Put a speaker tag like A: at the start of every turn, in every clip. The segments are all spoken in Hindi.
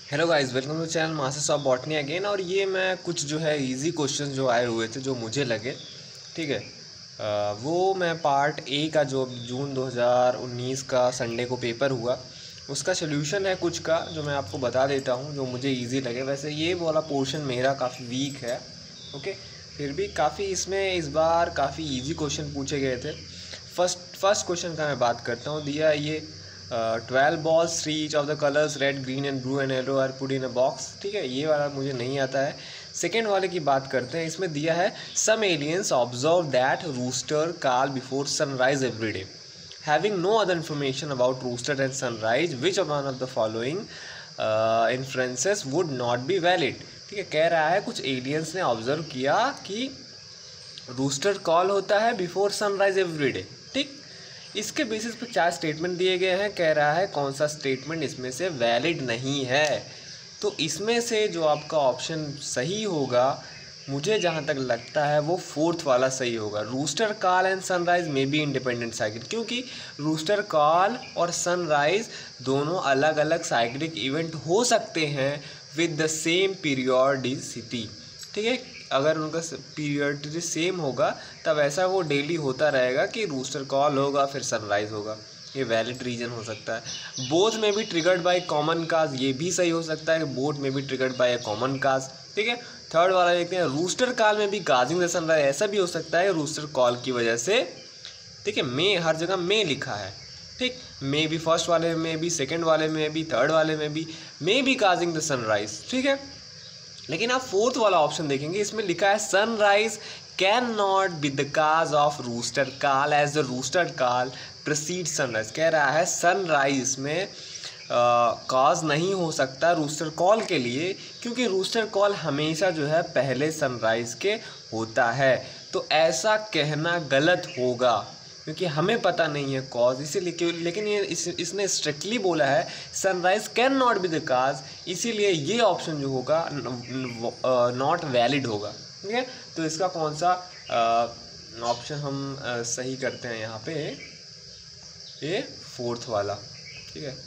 A: Hello guys, welcome to channel Masters of Botany again. और ये मैं कुछ जो है इजी क्वेश्चन जो आए हुए थे जो मुझे लगे, ठीक है, वो मैं पार्ट ए का जो जून 2019 का संडे को पेपर हुआ उसका सोल्यूशन है कुछ का, जो मैं आपको बता देता हूँ जो मुझे इजी लगे। वैसे ये वाला पोर्शन मेरा काफ़ी वीक है, ओके, फिर भी काफ़ी इसमें इस बार काफ़ी इजी क्वेश्चन पूछे गए थे। फर्स्ट क्वेश्चन का मैं बात करता हूँ। दिया ये 12 balls, 3 each of the colors red, green and blue and yellow are put in a box, ठीक है, ये वाला मुझे नहीं आता है। सेकेंड वाले की बात करते हैं। इसमें दिया है some aliens observe that rooster call before sunrise every day, having no other information about rooster and sunrise, which one of the following inferences would not be valid। ठीक है, कह रहा है कुछ एलियंस ने ऑब्जर्व किया कि रूस्टर कॉल होता है बिफोर सनराइज एवरी डे। ठीक, इसके बेसिस पर 4 स्टेटमेंट दिए गए हैं। कह रहा है कौन सा स्टेटमेंट इसमें से वैलिड नहीं है। तो इसमें से जो आपका ऑप्शन सही होगा, मुझे जहाँ तक लगता है वो फोर्थ वाला सही होगा। Rooster call and sunrise may be independent cycle, क्योंकि रूस्टर कॉल और सनराइज दोनों अलग अलग साइक्लिक इवेंट हो सकते हैं विद द सेम पीरियोडिसिटी। ठीक है, अगर उनका पीरियडिटी सेम होगा तब ऐसा वो डेली होता रहेगा कि रूस्टर कॉल होगा फिर सनराइज होगा। ये वैलिड रीजन हो सकता है। बोथ में भी ट्रिगर्ड बाय कॉमन काज, ये भी सही हो सकता है। बोथ में भी ट्रिगर्ड बाय कॉमन काज। ठीक है, थर्ड वाला देखते हैं। रूस्टर कॉल में भी काजिंग द सनराइज, ऐसा भी हो सकता है रूस्टर कॉल की वजह से। ठीक है, मे हर जगह मे लिखा है। ठीक, मे भी फर्स्ट वाले में भी, सेकेंड वाले में भी, थर्ड वाले में भी may be causing the sunrise. ठीक है, लेकिन आप फोर्थ वाला ऑप्शन देखेंगे, इसमें लिखा है sunrise can not be the cause of rooster call as the rooster call precede sunrise. कह रहा है सनराइज इसमें काज नहीं हो सकता रूस्टर कॉल के लिए, क्योंकि रूस्टर कॉल हमेशा जो है पहले सनराइज के होता है। तो ऐसा कहना गलत होगा, क्योंकि हमें पता नहीं है कॉज, इसीलिए। लेकिन ये इसने स्ट्रिक्टली बोला है sunrise can not be the cause, इसीलिए ये ऑप्शन जो होगा नॉट वैलिड होगा। ठीक है, तो इसका कौन सा ऑप्शन हम सही करते हैं यहाँ पे, ये फोर्थ वाला। ठीक है,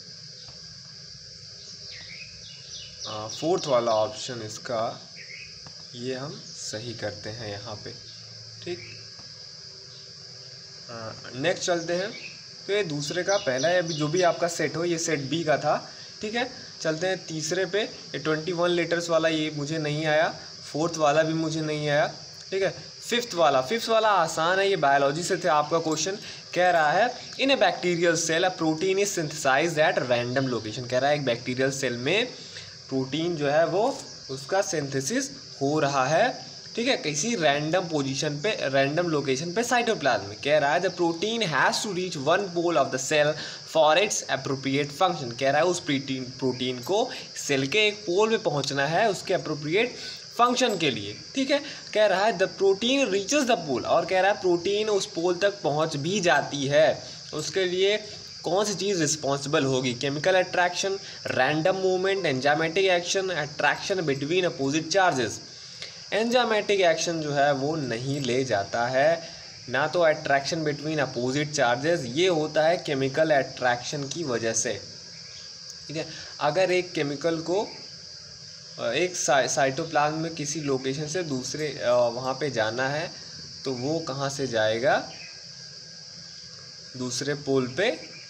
A: फोर्थ वाला ऑप्शन इसका ये हम सही करते हैं यहाँ पे। ठीक, नेक्स्ट चलते हैं। तो ये दूसरे का पहला है, अभी जो भी आपका सेट हो, ये सेट बी का था। ठीक है, चलते हैं तीसरे पे। ये 21 लीटर्स वाला ये मुझे नहीं आया, फोर्थ वाला भी मुझे नहीं आया। ठीक है, फिफ्थ वाला आसान है, ये बायोलॉजी से थे आपका क्वेश्चन। कह रहा है in a bacterial cell a protein is synthesised at random location. कह रहा है एक बैक्टीरियल सेल में प्रोटीन जो है वो उसका सिंथेसिस हो रहा है, ठीक है, किसी रैंडम पोजीशन पे, रैंडम लोकेशन पे साइटोप्लाज्म में। कह रहा है the protein has to reach one pole of the cell for its appropriate function. कह रहा है उस प्रोटीन को सेल के एक पोल पे पहुंचना है उसके अप्रोप्रिएट फंक्शन के लिए। ठीक है, कह रहा है the protein reaches the pole, और कह रहा है प्रोटीन उस पोल तक पहुंच भी जाती है। उसके लिए कौन सी चीज़ रिस्पॉन्सिबल होगी? Chemical attraction, random movement, enzymatic action, attraction between opposite charges. Enzymatic action जो है वो नहीं ले जाता है, ना तो अट्रैक्शन बिटवीन अपोजिट चार्जेस, ये होता है केमिकल अट्रैक्शन की वजह से। ठीक है, अगर एक केमिकल को एक साइटोप्लाज्म में किसी लोकेशन से दूसरे वहाँ पे जाना है तो वो कहाँ से जाएगा? दूसरे पोल पे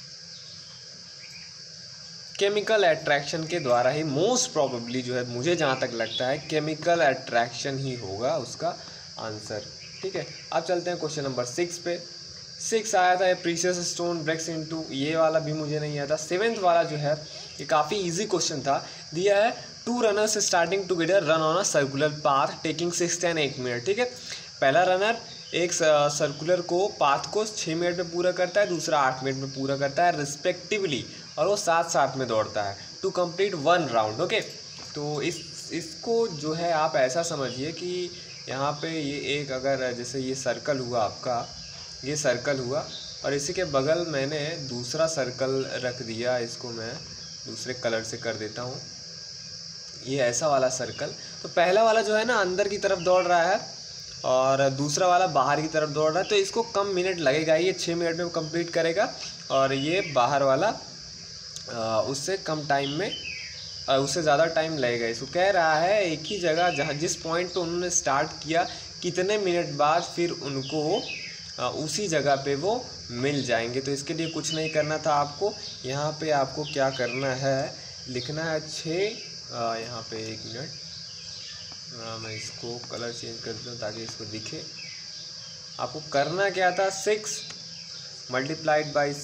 A: केमिकल अट्रैक्शन के द्वारा ही। मोस्ट प्रोबेबली जो है मुझे जहाँ तक लगता है केमिकल अट्रैक्शन ही होगा उसका आंसर। ठीक है, अब चलते हैं क्वेश्चन नंबर 6 पे। 6 आया था प्रीशियस स्टोन ब्रेक्स इनटू, ये वाला भी मुझे नहीं आया था। 7th वाला जो है ये काफ़ी इजी क्वेश्चन था। दिया है 2 runners starting together run on a circular path taking 6 and 8 minute. ठीक है, पहला रनर एक सर्कुलर को पाथ को 6 मिनट में पूरा करता है, दूसरा 8 मिनट में पूरा करता है रिस्पेक्टिवली, और वो साथ में दौड़ता है टू कंप्लीट 1 राउंड। ओके, तो इसको जो है आप ऐसा समझिए कि यहाँ पे ये एक, अगर जैसे ये सर्कल हुआ आपका, ये सर्कल हुआ और इसी के बगल मैंने दूसरा सर्कल रख दिया, इसको मैं दूसरे कलर से कर देता हूँ, ये ऐसा वाला सर्कल। तो पहला वाला जो है ना अंदर की तरफ दौड़ रहा है और दूसरा वाला बाहर की तरफ दौड़ रहा है, तो इसको कम मिनट लगेगा, ये 6 मिनट में कंप्लीट करेगा, और ये बाहर वाला उससे कम टाइम में उससे ज़्यादा टाइम लगेगा। इसको कह रहा है एक ही जगह जहाँ जिस पॉइंट पे उन्होंने स्टार्ट किया कितने मिनट बाद फिर उनको उसी जगह पे वो मिल जाएंगे। तो इसके लिए कुछ नहीं करना था आपको, यहाँ पे आपको क्या करना है, लिखना है 6, यहाँ पे 1 मिनट, मैं इसको कलर चेंज कर दूँ ताकि इसको दिखे। आपको करना क्या था, 6 मल्टीप्लाइड बाई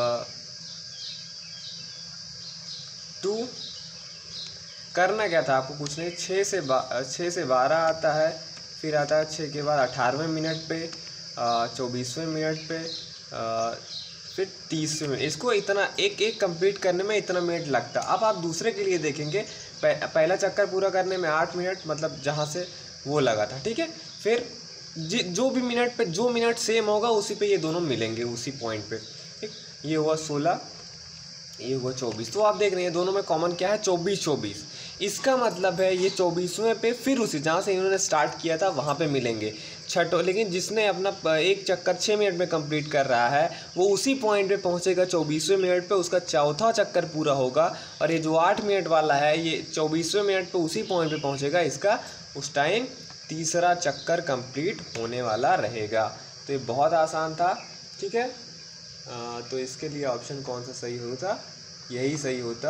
A: 2, करना क्या था आपको, कुछ नहीं, 6 से 12 आता है, फिर आता है 6 के बाद 18वें मिनट पे, 24वें मिनट पे, फिर 30वें मिनट। इसको इतना एक कंप्लीट करने में इतना मिनट लगता। अब आप दूसरे के लिए देखेंगे, पहला चक्कर पूरा करने में 8 मिनट, मतलब जहाँ से वो लगा था, ठीक है। फिर जो भी मिनट पे जो मिनट सेम होगा उसी पे ये दोनों मिलेंगे, उसी पॉइंट पे, ठीक। ये हुआ 16, ये हुआ 24। तो आप देख रहे हैं दोनों में कॉमन क्या है, 24। इसका मतलब है ये 24वें पे फिर उसी जहाँ से इन्होंने स्टार्ट किया था वहाँ पे मिलेंगे छठों। लेकिन जिसने अपना एक चक्कर 6 मिनट में कंप्लीट कर रहा है वो उसी पॉइंट पे पहुँचेगा 24वें मिनट पे, उसका चौथा चक्कर पूरा होगा। और ये जो 8 मिनट वाला है ये 24वें मिनट पे उसी पॉइंट पे पहुँचेगा, इसका उस टाइम तीसरा चक्कर कंप्लीट होने वाला रहेगा। तो ये बहुत आसान था, ठीक है। तो इसके लिए ऑप्शन कौन सा सही होता, यही सही होता,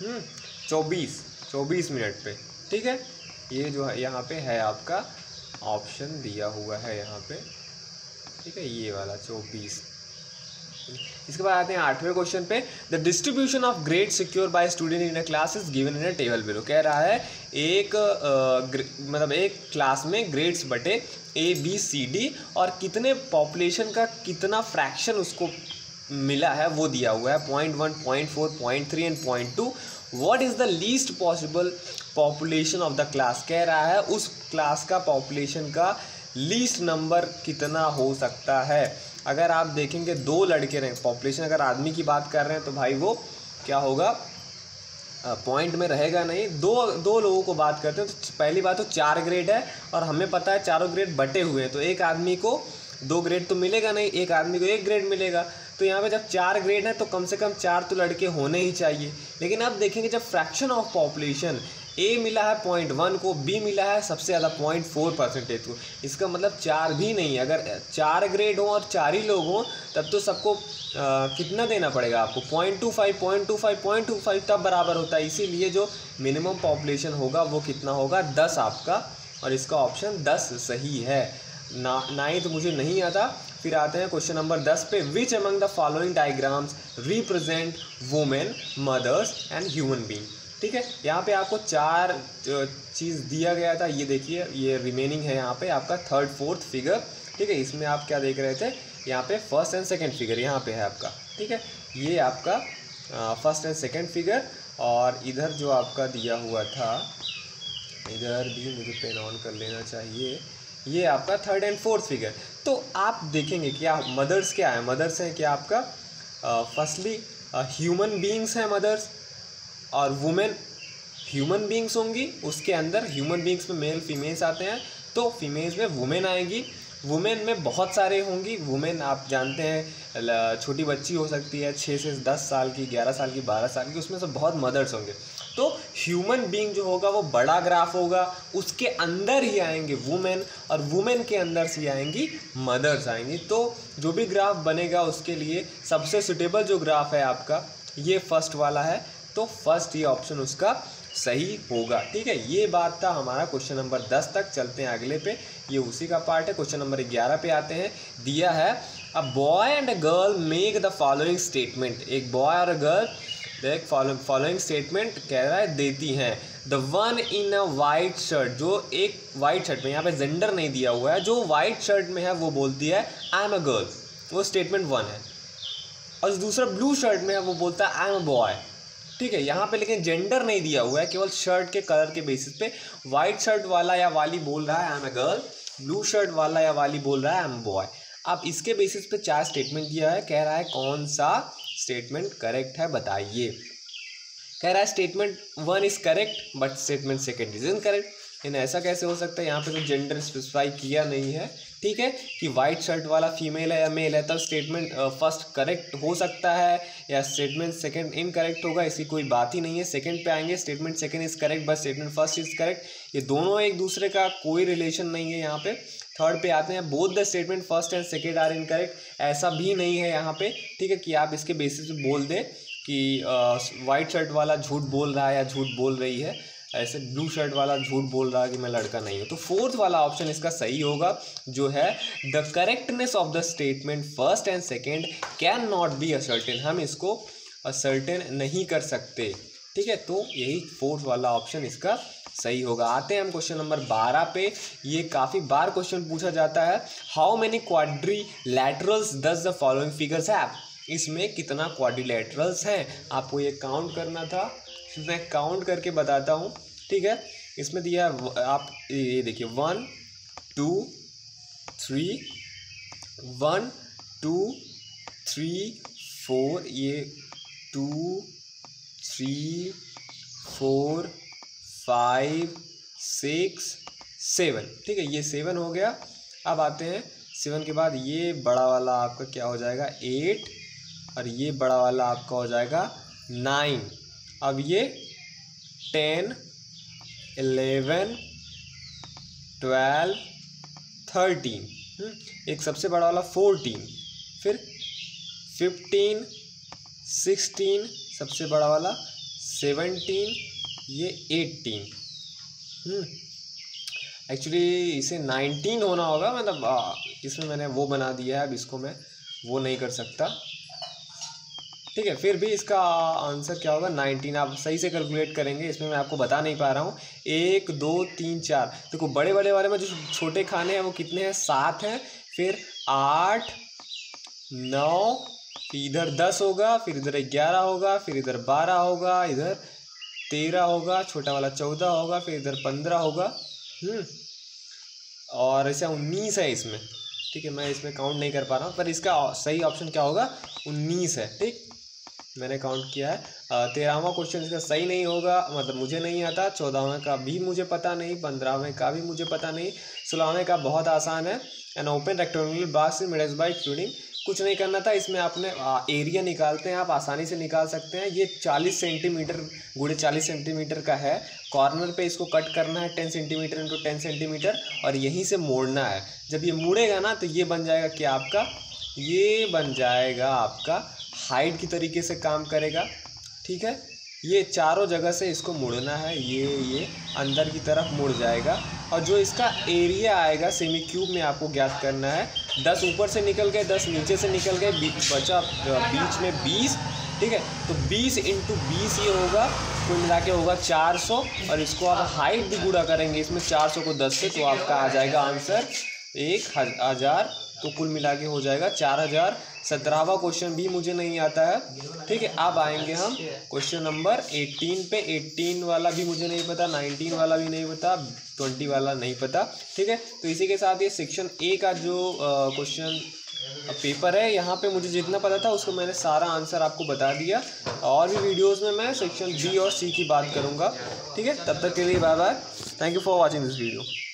A: 24 मिनट पे, ठीक है। ये जो है यहाँ पे है आपका ऑप्शन दिया हुआ है यहाँ पे, ठीक है, ये वाला 24। इसके बाद आते हैं 8वें क्वेश्चन पे। The distribution of grade secure by student in a class is given in a table below. कह रहा है मतलब एक क्लास में ग्रेड्स बटे ABCD और कितने पॉपुलेशन का कितना फ्रैक्शन उसको मिला है वो दिया हुआ है, 0.1, 0.4, 0.3 and 0.2। What is the least possible population of the class. कह रहा है उस क्लास का पॉपुलेशन का लीस्ट नंबर कितना हो सकता है। अगर आप देखेंगे 2 लड़के रहे, पॉपुलेशन अगर आदमी की बात कर रहे हैं तो भाई वो क्या होगा, पॉइंट में रहेगा नहीं। दो लोगों को बात करते हैं तो पहली बात तो 4 ग्रेड है और हमें पता है चारों ग्रेड बटे हुए हैं, तो एक आदमी को 2 ग्रेड तो मिलेगा नहीं, एक आदमी को 1 ग्रेड मिलेगा। तो यहाँ पे जब 4 ग्रेड है तो कम से कम 4 तो लड़के होने ही चाहिए। लेकिन अब देखेंगे जब फ्रैक्शन ऑफ पॉपुलेशन A मिला है 0.1 को, B मिला है सबसे ज़्यादा 0.4% को, इसका मतलब 4 भी नहीं। अगर 4 ग्रेड हो और 4 ही लोग हों तब तो सबको कितना देना पड़ेगा आपको, 0.25 तब बराबर होता है। इसीलिए जो मिनिमम पॉपुलेशन होगा वो कितना होगा, 10 आपका, और इसका ऑप्शन 10 सही है। ना ही तो मुझे नहीं आता। फिर आते हैं क्वेश्चन नंबर 10 पे। Which among the following diagrams represent women, mothers and human being. ठीक है, यहाँ पे आपको 4 चीज़ दिया गया था। ये देखिए, ये रिमेनिंग है यहाँ पे आपका 3rd 4th फिगर। ठीक है, इसमें आप क्या देख रहे थे, यहाँ पे 1st एंड 2nd फिगर यहाँ पे है आपका। ठीक है, ये आपका 1st एंड 2nd फिगर, और इधर जो आपका दिया हुआ था, इधर भी मुझे पेन ऑन कर लेना चाहिए, ये आपका 3rd एंड 4th फिगर। तो आप देखेंगे क्या मदर्स क्या है, मदर्स हैं क्या आपका, फर्स्टली ह्यूमन बीइंग्स हैं मदर्स, और वुमेन ह्यूमन बीइंग्स होंगी। उसके अंदर ह्यूमन बीइंग्स में मेल फीमेल्स आते हैं, तो फीमेल्स में वुमेन आएंगी। वुमेन में बहुत सारे होंगी। वुमेन आप जानते हैं छोटी बच्ची हो सकती है 6 से 10 साल की, 11 साल की, 12 साल की, उसमें से बहुत मदर्स होंगे। तो ह्यूमन बीइंग जो होगा वो बड़ा ग्राफ होगा, उसके अंदर ही आएंगे वुमेन, और वुमेन के अंदर से आएंगी मदर्स आएंगी। तो जो भी ग्राफ बनेगा उसके लिए सबसे सुटेबल जो ग्राफ है आपका ये फर्स्ट वाला है, तो फर्स्ट ये ऑप्शन उसका सही होगा। ठीक है, ये बात था हमारा क्वेश्चन नंबर 10 तक। चलते हैं अगले पे, ये उसी का पार्ट है। क्वेश्चन नंबर 11 पे आते हैं। दिया है a boy and a girl make the following statement. एक बॉय और अ गर्ल देख फॉलोइंग स्टेटमेंट कह रहा है देती हैं। The one in a white shirt, जो एक वाइट शर्ट में, यहाँ पे जेंडर नहीं दिया हुआ है, जो वाइट शर्ट में है वो बोलती है आई एम अ गर्ल, वो स्टेटमेंट 1 है। और दूसरा ब्लू शर्ट में है वो बोलता है आई एम अ बॉय। ठीक है, यहाँ पे लेकिन जेंडर नहीं दिया हुआ है, केवल शर्ट के कलर के बेसिस पे वाइट शर्ट वाला या वाली बोल रहा है I am a girl, blue shirt वाला या वाली बोल रहा है आई एम अ बॉय। अब इसके बेसिस पे 4 स्टेटमेंट दिया है, कह रहा है कौन सा स्टेटमेंट करेक्ट है बताइए। कह रहा है statement 1 is correct but statement 2 is incorrect. लेकिन ऐसा कैसे हो सकता है, यहाँ पे तो जेंडर स्पेसिफाई किया नहीं है, ठीक है, कि वाइट शर्ट वाला फीमेल है या मेल है, तब स्टेटमेंट फर्स्ट करेक्ट हो सकता है या स्टेटमेंट सेकंड इनकरेक्ट होगा, इसकी कोई बात ही नहीं है। सेकंड पे आएंगे, statement second is correct but statement first is correct, ये दोनों एक दूसरे का कोई रिलेशन नहीं है यहाँ पे। थर्ड पे आते हैं, both the statement first and second are incorrect, ऐसा भी नहीं है यहाँ पे, ठीक है, कि आप इसके बेसिस पे बोल दें कि वाइट शर्ट वाला झूठ बोल रहा है या झूठ बोल रही है, ऐसे ब्लू शर्ट वाला झूठ बोल रहा है कि मैं लड़का नहीं हूँ। तो फोर्थ वाला ऑप्शन इसका सही होगा, जो है the correctness of the statement first and second can not be ascertain, हम इसको असर्टेन नहीं कर सकते, ठीक है। तो यही फोर्थ वाला ऑप्शन इसका सही होगा। आते हैं हम क्वेश्चन नंबर 12 पे। ये काफ़ी बार क्वेश्चन पूछा जाता है, how many quadrilaterals does the following figures have, इसमें कितना क्वाड्रिलैटरल्स हैं, आपको ये काउंट करना था, मैं काउंट करके बताता हूँ, ठीक है। इसमें दिया है, आप ये देखिए 1 2 3 1 2 3 4, ये 2 3 4 5 6 7, ठीक है, ये 7 हो गया। अब आते हैं 7 के बाद ये बड़ा वाला आपका क्या हो जाएगा 8, और ये बड़ा वाला आपका हो जाएगा 9। अब ये 10 11 12 13, एक सबसे बड़ा वाला 14, फिर 15 16, सबसे बड़ा वाला 17, ये 18। एक्चुअली इसे 19 होना होगा, मतलब इसमें मैंने वो बना दिया है, अब इसको मैं वो नहीं कर सकता, ठीक है। फिर भी इसका आंसर क्या होगा 19, आप सही से कैलकुलेट करेंगे, इसमें मैं आपको बता नहीं पा रहा हूँ। 1 2 3 4, देखो बड़े बड़े वाले में जो छोटे खाने हैं वो कितने हैं 7 हैं, फिर 8 9, फिर इधर 10 होगा, फिर इधर 11 होगा, फिर इधर 12 होगा, इधर 13 होगा, छोटा वाला 14 होगा, फिर इधर 15 होगा, और ऐसा 19 है इसमें, ठीक है। मैं इसमें काउंट नहीं कर पा रहा हूँ, पर इसका सही ऑप्शन क्या होगा 19 है, ठीक, मैंने काउंट किया है। 13वां क्वेश्चन इसका सही नहीं होगा, मतलब मुझे नहीं आता। 14वें का भी मुझे पता नहीं, 15वें का भी मुझे पता नहीं, 16वें का बहुत आसान है। An open rectangular box measured by including, कुछ नहीं करना था इसमें, आपने एरिया निकालते हैं, आप आसानी से निकाल सकते हैं। ये 40 सेंटीमीटर गुणे 40 सेंटीमीटर का है, कॉर्नर पे इसको कट करना है 10 सेंटीमीटर इंटू 10 सेंटीमीटर, और यहीं से मोड़ना है। जब ये मुड़ेगा ना तो ये बन जाएगा क्या आपका, ये बन जाएगा आपका हाइट की तरीके से काम करेगा, ठीक है। ये चारों जगह से इसको मुड़ना है, ये अंदर की तरफ मुड़ जाएगा, और जो इसका एरिया आएगा सेमी क्यूब में आपको ज्ञात करना है। 10 ऊपर से निकल गए, 10 नीचे से निकल गए, बचा बीच में 20, ठीक है। तो 20 इंटू 20 ये होगा, कुल मिला के होगा 400, और इसको आप हाइट भी गुणा करेंगे इसमें 400 को 10 से, तो आपका आ जाएगा आंसर 1000, तो कुल मिला के हो जाएगा 4000। 17वां क्वेश्चन भी मुझे नहीं आता है, ठीक है। अब आएंगे हम क्वेश्चन नंबर 18 पे। 18 वाला भी मुझे नहीं पता, 19 वाला भी नहीं पता, 20 वाला नहीं पता, ठीक है। तो इसी के साथ ये सेक्शन ए का जो क्वेश्चन पेपर है, यहाँ पे मुझे जितना पता था उसको मैंने सारा आंसर आपको बता दिया। और भी वीडियोज़ में मैं सेक्शन बी और सी की बात करूँगा, ठीक है। तब तक के लिए bye bye, thank you for watching this video.